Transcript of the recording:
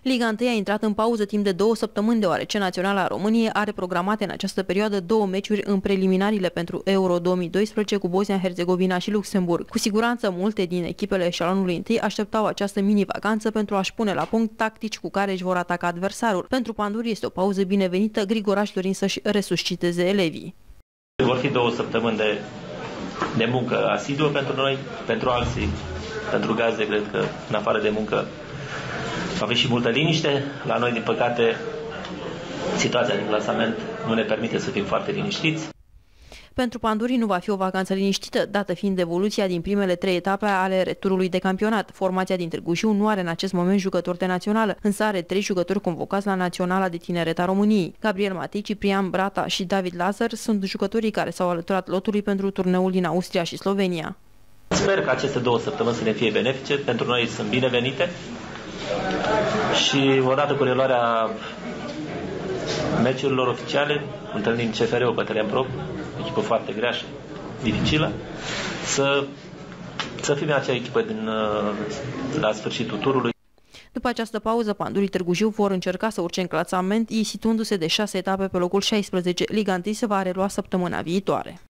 Liga 1 a intrat în pauză timp de 2 săptămâni, deoarece Naționala României are programate în această perioadă 2 meciuri în preliminariile pentru Euro 2012 cu Bosnia-Herzegovina și Luxemburg. Cu siguranță, multe din echipele eșalonului 1 așteptau această mini-vacanță pentru a-și pune la punct tactici cu care își vor ataca adversarul. Pentru panduri este o pauză binevenită, Grigoraș dorind să-și resusciteze elevii. Vor fi 2 săptămâni de muncă asiduă pentru noi, pentru alții, pentru gazde, cred că în afară de muncă va fi și multă liniște. La noi, din păcate, situația din clasament nu ne permite să fim foarte liniștiți. Pentru pandurii nu va fi o vacanță liniștită, dată fiind evoluția din primele 3 etape ale returului de campionat. Formația din Târgu Jiu nu are în acest moment jucători de națională, însă are 3 jucători convocați la Naționala de Tineret a României. Gabriel Matei, Ciprian Brata și David Lazar sunt jucătorii care s-au alăturat lotului pentru turneul din Austria și Slovenia. Sper că aceste 2 săptămâni să ne fie benefice, pentru noi sunt binevenite și odată cu reluarea meciurilor oficiale, întâlnind CFR-ul pe teren propriu, echipă foarte grea și dificilă, să fim acea echipă la sfârșitul turului. După această pauză, pandurii Târgu Jiu vor încerca să urce în clasament, ei situându-se de 6 etape pe locul 16. Liga 1 se va relua săptămâna viitoare.